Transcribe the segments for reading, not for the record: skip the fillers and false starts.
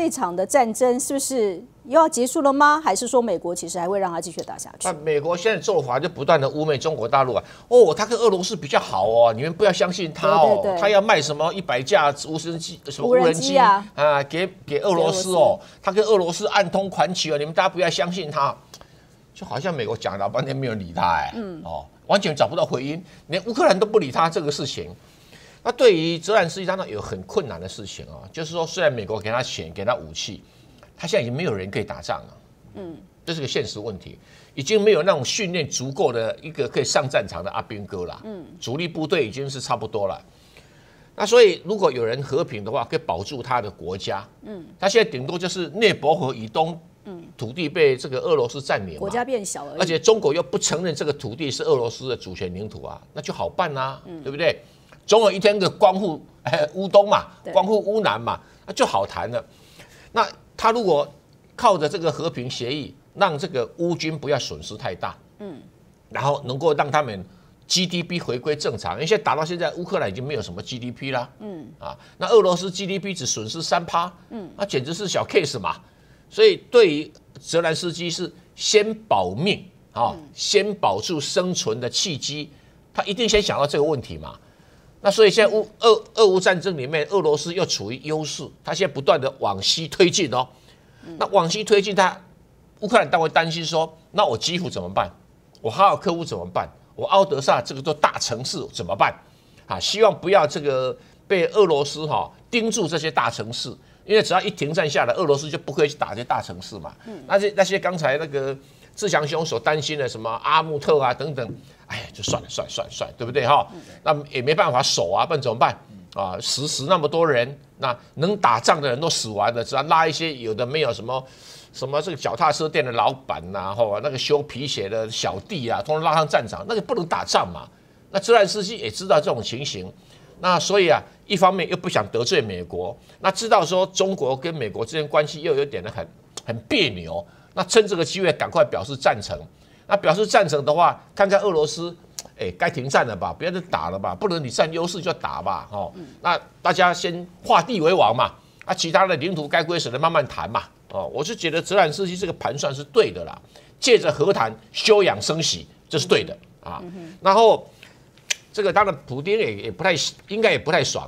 这场的战争是不是又要结束了吗？还是说美国其实还会让它继续打下去？ 那美国现在做法就不断的污蔑中国大陆啊，哦，他跟俄罗斯比较好哦，你们不要相信他哦， 对他要卖什么100架无人机、什么无人机啊，给俄罗斯哦，他跟俄罗斯暗通款曲哦，你们大家不要相信他，就好像美国讲了老半天没有人理他完全找不到回音，连乌克兰都不理他这个事情。那对于泽连斯基当然有很困难的事情就是说虽然美国给他钱给他武器，他现在已经没有人可以打仗了，这是个现实问题，已经没有那种训练足够的一个可以上战场的阿兵哥了，主力部队已经是差不多了。那所以如果有人和平的话，可以保住他的国家，他现在顶多就是涅伯河以东。土地被这个俄罗斯占领， 国家变小而已， 而且中国又不承认这个土地是俄罗斯的主权领土啊，那就好办啦，对不对？总有一天的光复乌东嘛，光复乌南嘛，那就好谈了。那他如果靠着这个和平协议，让这个乌军不要损失太大，然后能够让他们 GDP 回归正常，因为现在打到现在，乌克兰已经没有什么 GDP 啦，那俄罗斯 GDP 只损失3%，那简直是小 case 嘛。所以对于泽连斯基是先保命先保住生存的契机，他一定先想到这个问题嘛。那所以现在俄乌战争里面，俄罗斯又处于优势，他现在不断的往西推进那往西推进，乌克兰当然会担心说，那我基辅怎么办？我哈尔科夫怎么办？我敖德萨这个都大城市怎么办？希望不要这个被俄罗斯盯住这些大城市。因为只要一停战下来，俄罗斯就不会去打这些大城市嘛。那些刚才那个志强兄所担心的什么阿穆特啊等等，哎呀，就算了，对不对那也没办法守不然怎么办死那么多人，那能打仗的人都死完了，只要拉一些有的没有什么这个脚踏车店的老板那个修皮鞋的小弟通通拉上战场，那个不能打仗嘛。那泽连斯基也知道这种情形。那所以一方面又不想得罪美国，那知道说中国跟美国之间关系又有点的很别扭，那趁这个机会赶快表示赞成。那表示赞成的话，看看俄罗斯，该停战了吧，不要再打了吧，不能你占优势就打吧，那大家先画地为王嘛，其他的领土该归谁的慢慢谈嘛，我是觉得泽连斯基这个盘算是对的啦，借着和谈休养生息，这是对的然后。这个当然，普丁应该也不太爽。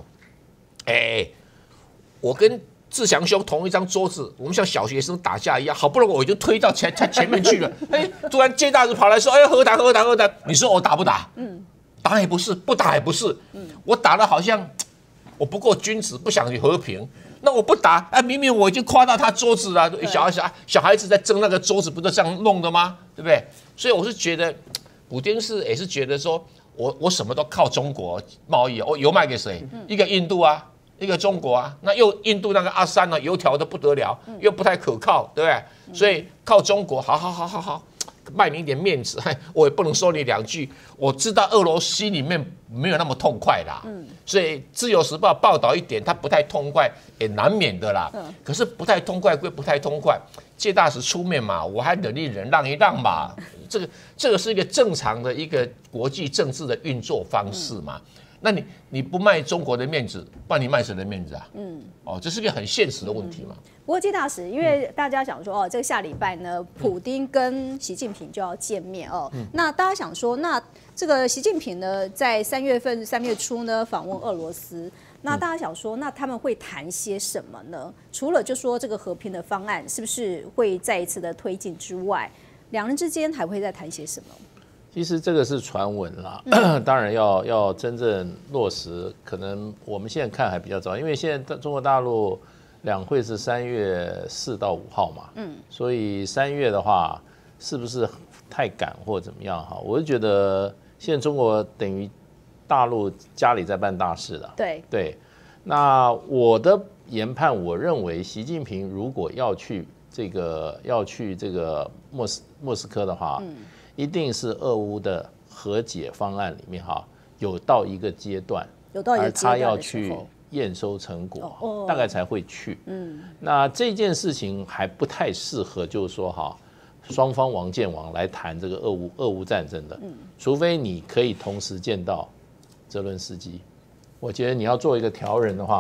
我跟志强兄同一张桌子，我们像小学生打架一样，好不容易我已经推到前面去了，突然接大使跑来说，和谈，你说我打不打？打也不是，不打也不是，我打了好像我不够君子，不想和平，那我不打，明明我已经夸到他桌子了，小孩子在争那个桌子，不都这样弄的吗？对不对？所以我是觉得，普丁也是觉得说。我什么都靠中国贸易，我油卖给谁？一个印度一个中国那又印度那个阿三油条的不得了，又不太可靠，对不对？所以靠中国，好，卖你一点面子，我也不能说你2句。我知道俄罗斯心里面没有那么痛快啦，所以《自由时报》报道一点，他不太痛快也难免的啦。可是不太痛快归不太痛快，介大使出面嘛，我还忍一忍，让一让嘛。这个是一个正常的一个国际政治的运作方式嘛。那你不卖中国的面子，不然你卖谁的面子这是一个很现实的问题嘛。 不过，介大使，因为大家想说这个下礼拜呢，普丁跟习近平就要见面那大家想说，那这个习近平呢，在3月初呢访问俄罗斯，那大家想说，那他们会谈些什么呢？除了就说这个和平的方案是不是会再一次的推进之外，两人之间还会再谈些什么？ 其实这个是传闻啦，当然要真正落实，可能我们现在看还比较早，因为现在中国大陆两会是3月4到5号嘛，所以3月的话是不是太赶或怎么样我就觉得现在中国等于大陆家里在办大事了，对。那我的研判，我认为习近平如果要去这个莫斯科的话，一定是俄乌的和解方案里面有到一个阶段，而他要去验收成果，大概才会去。那这件事情还不太适合，就是说双方王见王来谈这个俄乌战争的，除非你可以同时见到泽伦斯基。我觉得你要做一个调人的话，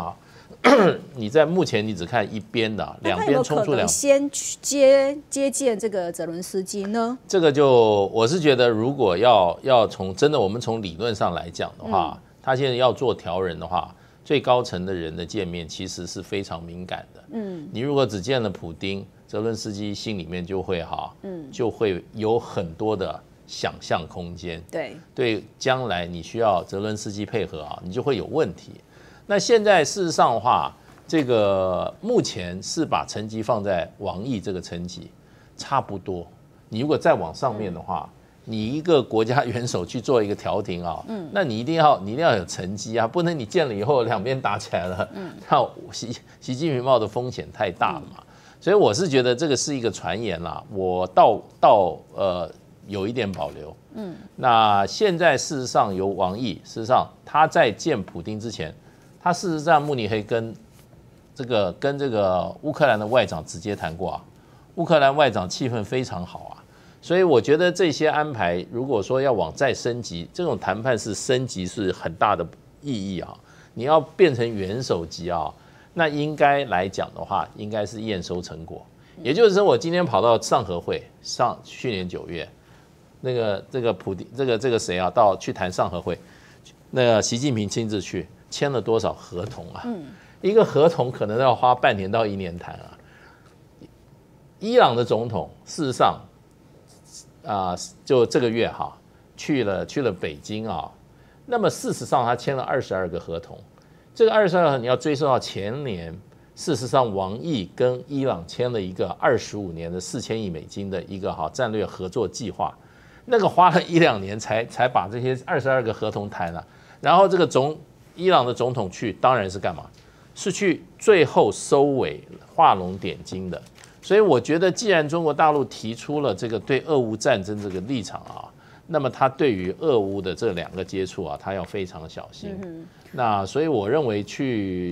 你在目前你只看一边的，两边冲出两， 先接见这个泽伦斯基呢？ 这个就我是觉得，如果要从真的我们从理论上来讲的话，他现在要做调人的话，最高层的人的见面其实是非常敏感的。你如果只见了普丁，泽伦斯基心里面就会就会有很多的想象空间。对，将来你需要泽伦斯基配合你就会有问题。那现在事实上的话，这个目前是把层级放在王毅这个层级，差不多。你如果再往上面的话，你一个国家元首去做一个调停那你一定要有成绩不能你见了以后两边打起来了，那习近平冒的风险太大了嘛。所以我是觉得这个是一个传言啦，我倒有一点保留。那现在事实上由王毅，事实上他在见普丁之前，他事实上慕尼黑跟这个乌克兰的外长直接谈过乌克兰外长气氛非常好所以我觉得这些安排，如果说要往再升级，这种谈判是升级是很大的意义你要变成元首级那应该来讲的话，应该是验收成果。也就是说，我今天跑到上合会，去年9月，这个普丁这个谁去谈上合会，那个习近平亲自去签了多少合同一个合同可能要花半年到1年谈伊朗的总统事实上就这个月去了北京那么事实上他签了22个合同，这个22个你要追溯到前年，事实上王毅跟伊朗签了一个25年的4000亿美金的一个战略合作计划，那个花了1-2年才把这些22个合同谈了，然后这个伊朗的总统去当然是干嘛？是去最后收尾画龙点睛的。所以我觉得，既然中国大陆提出了这个对俄乌战争这个立场那么他对于俄乌的这2个接触他要非常小心。那所以我认为去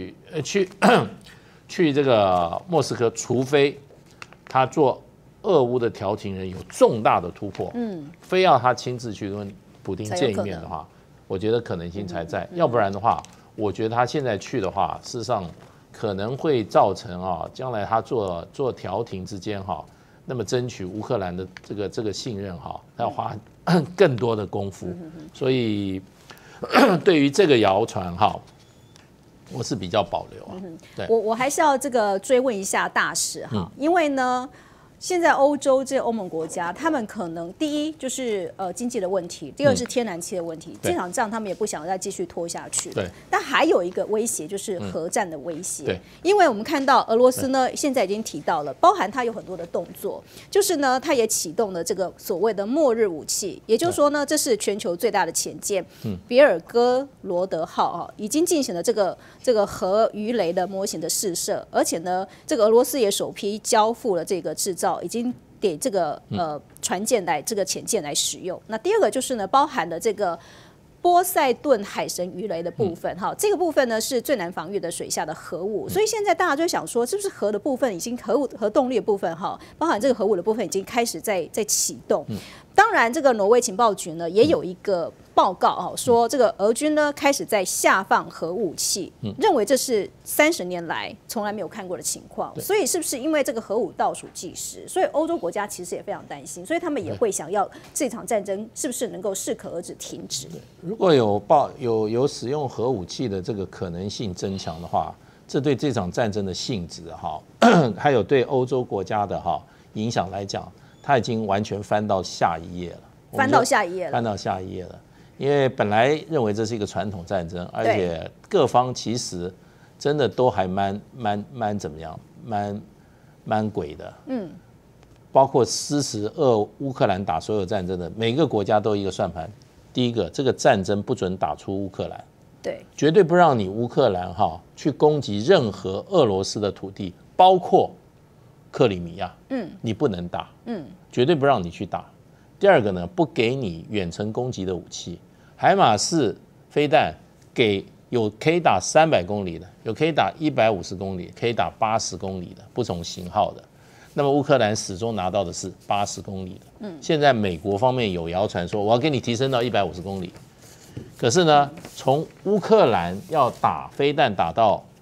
这个莫斯科，除非他做俄乌的调停人有重大的突破，非要他亲自去跟普丁见一面的话，我觉得可能性才在。要不然的话，我觉得他现在去的话，事实上可能会造成将来他做调停之间那么争取乌克兰的这个信任他要花更多的功夫。所以对于这个谣传我是比较保留对， 我还是要这个追问一下大使因为呢，现在欧洲这些欧盟国家，他们可能第一就是经济的问题，第二是天然气的问题，这场仗他们也不想再继续拖下去。 对， 但还有一个威胁就是核战的威胁。对，因为我们看到俄罗斯呢，现在已经提到了，包含它有很多的动作，就是呢，它也启动了这个所谓的末日武器，也就是说呢，这是全球最大的潜舰别尔哥罗德号已经进行了这个核鱼雷的模型的试射，而且呢，这个俄罗斯也首批交付了这个制造。已经给这个船舰这个潜舰来使用。那第二个就是呢，包含了这个波塞顿海神鱼雷的部分这个部分呢是最难防御的水下的核武，所以现在大家就想说，是不是核的部分已经核动力的部分包含这个核武的部分已经开始在启动。当然，这个挪威情报局呢也有一个报告说这个俄军呢开始在下放核武器，认为这是30年来从来没有看过的情况。所以是不是因为这个核武倒数计时，所以欧洲国家其实也非常担心，所以他们也会想要这场战争是不是能够适可而止停止？ 如果有使用核武器的这个可能性增强的话，这对这场战争的性质还有对欧洲国家的影响来讲，它已经完全翻到下一页了。 翻到下一页了。 因为本来认为这是一个传统战争，而且各方其实真的都还蛮怎么样，蛮鬼的。包括支持乌克兰打所有战争的每个国家都有一个算盘。第一个，这个战争不准打出乌克兰， 对， 绝对不让你乌克兰去攻击任何俄罗斯的土地，包括克里米亚，你不能打，绝对不让你去打。第二个呢，不给你远程攻击的武器，海马式飞弹有可以打300公里的，有可以打150公里，可以打80公里的不同型号的。那么乌克兰始终拿到的是80公里的。现在美国方面有谣传说我要给你提升到150公里，可是呢，从乌克兰要打飞弹打到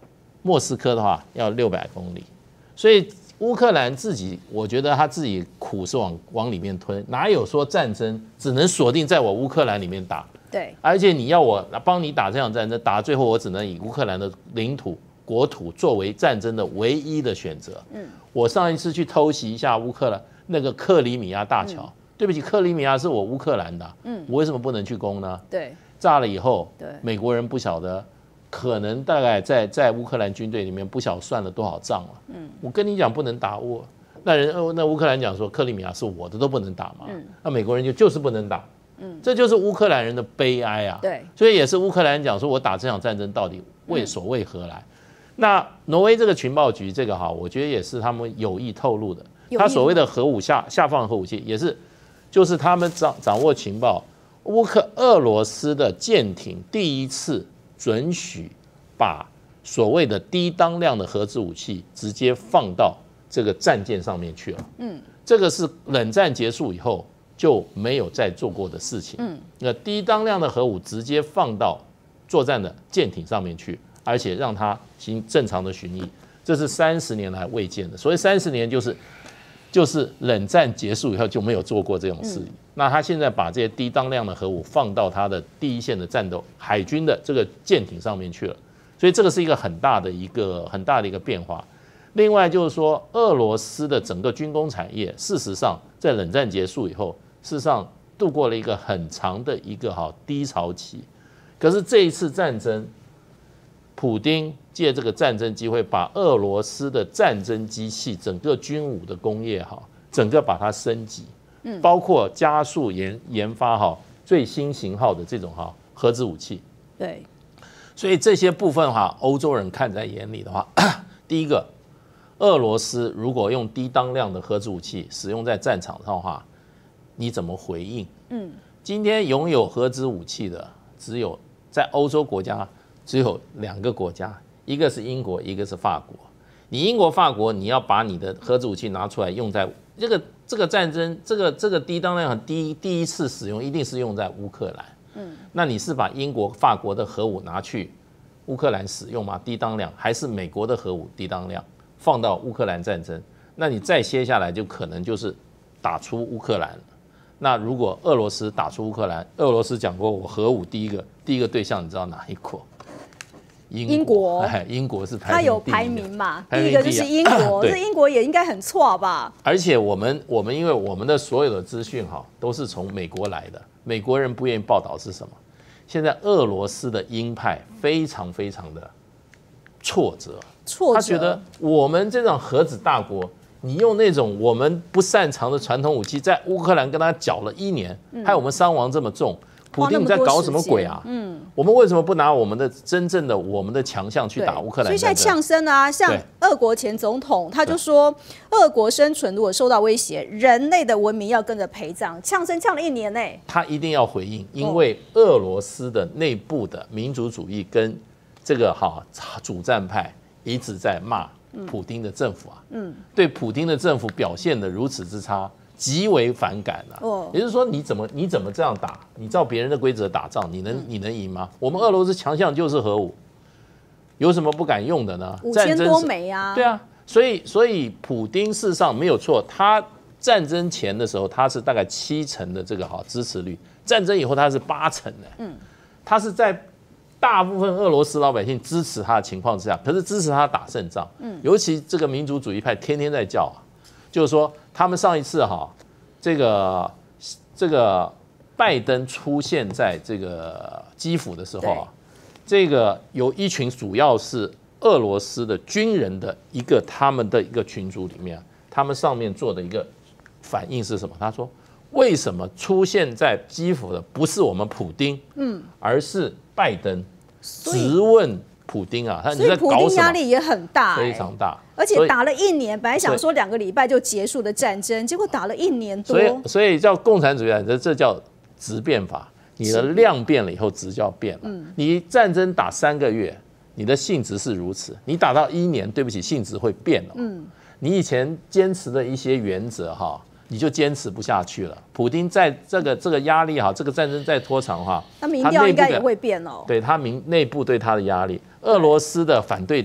莫斯科的话要600公里，所以乌克兰自己，我觉得他自己苦是往里面吞，哪有说战争只能锁定在我乌克兰里面打？ 对， 而且你要我帮你打这场战争，打到最后我只能以乌克兰的领土、国土作为战争的唯一的选择。我上一次去偷袭一下乌克兰那个克里米亚大桥，对不起，克里米亚是我乌克兰的，我为什么不能去攻呢？ 对， 炸了以后， 对， 美国人不晓得。可能大概在乌克兰军队里面不晓得算了多少仗了。我跟你讲不能打我，那乌克兰讲说克里米亚是我的都不能打嘛。那美国人就是不能打。这就是乌克兰人的悲哀啊。 对， 所以也是乌克兰讲说我打这场战争到底为何来？那挪威这个情报局这个哈，我觉得也是他们有意透露的。他所谓的核武下放核武器也是，就是他们掌握情报，俄罗斯的舰艇第一次准许把所谓的低当量的核子武器直接放到这个战舰上面去了。这个是冷战结束以后就没有再做过的事情。那低当量的核武直接放到作战的舰艇上面去，而且让它行正常的巡弋，这是30年来未见的。所以30年就是冷战结束以后就没有做过这种事情。那他现在把这些低当量的核武放到他的第一线的战斗海军的这个舰艇上面去了，所以这个是一个很大的一个变化。另外就是说，俄罗斯的整个军工产业，事实上在冷战结束以后，事实上度过了一个很长的一个低潮期。可是这一次战争，普丁借这个战争机会，把俄罗斯的战争机器、整个军武的工业整个把它升级。包括加速研发最新型号的这种核子武器。 对， 所以这些部分欧洲人看在眼里的话，第一个，俄罗斯如果用低当量的核子武器使用在战场上的话，你怎么回应？今天拥有核子武器的只有在欧洲国家只有2个国家，一个是英国，一个是法国。你英国、法国，你要把你的核子武器拿出来用在这个战争，这个低当量第一次使用一定是用在乌克兰。那你是把英国、法国的核武拿去乌克兰使用吗？低当量，还是美国的核武低当量放到乌克兰战争？那你再接下来就可能就是打出乌克兰。那如果俄罗斯打出乌克兰，俄罗斯讲过，我核武第一个对象，你知道哪一国？英国，英国是排名第一的， 它有排名嘛？第一个就是英国，这英国也应该很错吧？ 而且我们因为我们的所有的资讯都是从美国来的，美国人不愿意报道是什么？现在俄罗斯的鹰派非常非常的挫折，他觉得我们这种核子大国，你用那种我们不擅长的传统武器，在乌克兰跟他搅了1年，害我们伤亡这么重。普丁你在搞什么鬼啊？我们为什么不拿我们的真正的我们的强项去打乌克兰？ 所以现在呛声啊，像俄国前总统他就说，俄国生存如果受到威胁，人类的文明要跟着陪葬。呛声呛了1年呢， 他一定要回应，因为俄罗斯的内部的民族主义跟这个主战派一直在骂普丁的政府啊，对普丁的政府表现得如此之差。极为反感了，也就是说，你怎么这样打？你照别人的规则打仗，你能赢吗？我们俄罗斯强项就是核武，有什么不敢用的呢 ？5000多枚啊！ 对啊，所以普丁事实上没有错，他战争前的时候他是大概70%的这个支持率，战争以后他是80%的，他是在大部分俄罗斯老百姓支持他的情况之下，可是支持他打胜仗，尤其这个民族主义派天天在叫啊。就是说，他们上一次这个拜登出现在这个基辅的时候这个有一群主要是俄罗斯的军人的他们的一个群组里面，他们上面做的一个反应是什么？他说，为什么出现在基辅的不是我们普丁，而是拜登？质问普丁啊， 所以普丁压力也很大， 非常大。 而且打了1年，本来想说2个礼拜就结束的战争，结果打了1年多。 所以叫共产主义，这叫质变法。你的量变了以后，质就要变了。你战争打3个月，你的性质是如此；你打到1年，对不起，性质会变了。你以前坚持的一些原则你就坚持不下去了。普丁在这个压力这个战争再拖长那民调应该也会变哦。 对他内部对他的压力，俄罗斯的反对党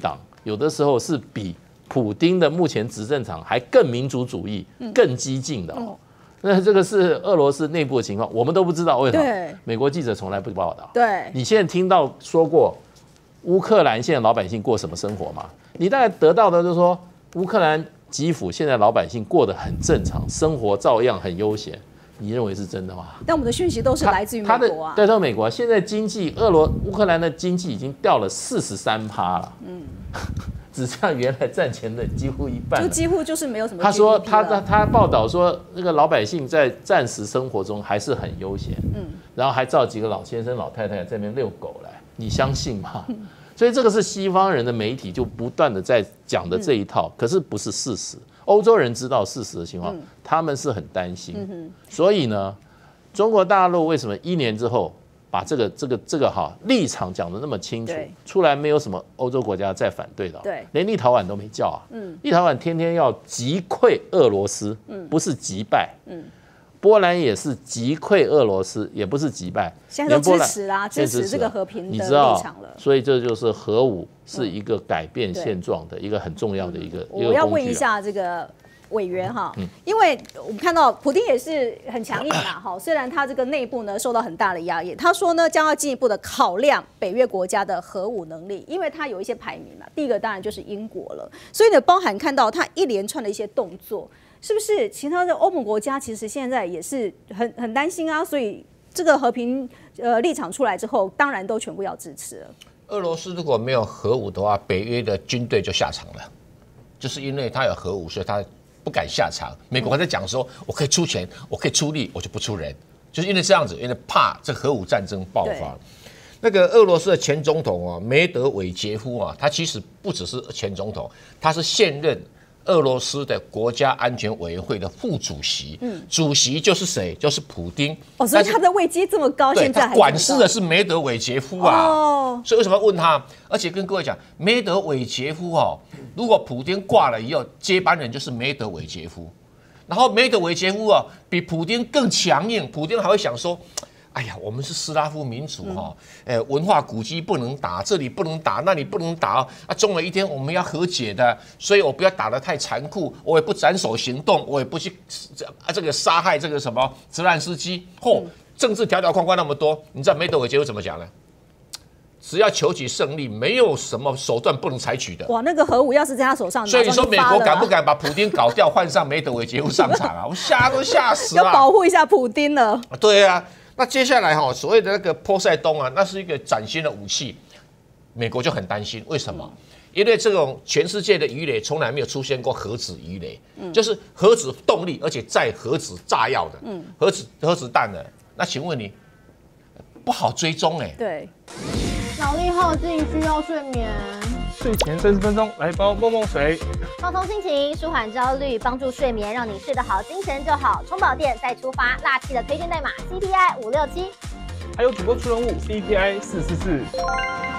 有的时候是比普丁的目前执政党还更民族主义、更激进的哦。那这个是俄罗斯内部的情况，我们都不知道为什么。美国记者从来不报道。 对， 你现在听到说过乌克兰现在老百姓过什么生活吗？你大概得到的就是说，乌克兰基辅现在老百姓过得很正常，生活照样很悠闲。你认为是真的吗？ 但我们的讯息都是来自于美国啊。 对，到美国，现在经济乌克兰的经济已经掉了43%了，只占原来战前的几乎一半， 就几乎就是没有什么。 他说他报道说，那个老百姓在战时生活中还是很悠闲，然后还召几个老先生老太太在那边遛狗来，你相信吗？所以这个是西方人的媒体就不断的在讲的这一套，可是不是事实。欧洲人知道事实的情况，他们是很担心。所以呢，中国大陆为什么1年之后把这个立场讲得那么清楚，出来没有什么欧洲国家再反对的，连立陶宛都没叫啊。立陶宛天天要击溃俄罗斯，不是击败。波兰也是击溃俄罗斯，也不是击败。 现在都支持啦，支持这个和平的立场了。 所以这就是核武是一个改变现状的一个很重要的一个工具。 我要问一下这个委员哈，因为我们看到普丁也是很强硬啦，哈，虽然他这个内部呢受到很大的压抑，他说呢将要进一步的考量北约国家的核武能力，因为他有一些排名嘛，第一个当然就是英国了，所以呢包含看到他一连串的一些动作。是不是其他的欧盟国家其实现在也是很担心啊？所以这个和平立场出来之后，当然都全部要支持了。 俄罗斯如果没有核武的话，北约的军队就下场了，就是因为他有核武，所以他不敢下场。美国还在讲说，我可以出钱，我可以出力，我就不出人，就是因为这样子，因为怕这核武战争爆发。那个俄罗斯的前总统梅德韦杰夫啊，他其实不只是前总统，他是现任俄罗斯的国家安全委员会的副主席，主席就是谁？就是普丁。 所以他的位阶这么高，现在还他管事的是梅德韦杰夫啊。所以为什么要问他？而且跟各位讲，梅德韦杰夫如果普丁挂了以后，接班人就是梅德韦杰夫。然后梅德韦杰夫比普丁更强硬，普丁还会想说，哎呀，我们是斯拉夫民族文化古迹不能打，这里不能打，那里不能打啊！终有一天我们要和解的，所以我不要打得太残酷，我也不斩首行动，我也不去这个杀害这个什么泽连斯基。政治条条框框那么多，你知道梅德韦杰夫怎么讲呢？只要求取胜利，没有什么手段不能采取的。 哇，那个核武要是在他手上， 所以你说美国敢不敢把普丁搞掉，换上梅德韦杰夫上场啊？我吓都吓死了。 要保护一下普丁了。 对啊。那接下来所谓的那个波塞冬啊，那是一个崭新的武器，美国就很担心。为什么？因为这种全世界的鱼雷从来没有出现过核子鱼雷，就是核子动力，而且载核子炸药的，核子弹的。那请问你不好追踪对， 脑力耗尽，需要睡眠。 睡前30分钟来一包梦梦水， 放松心情，舒缓焦虑，帮助睡眠，让你睡得好，精神就好。充饱电再出发，辣气的推荐代码 CPI 567， 还有主播出人物 CPI 444。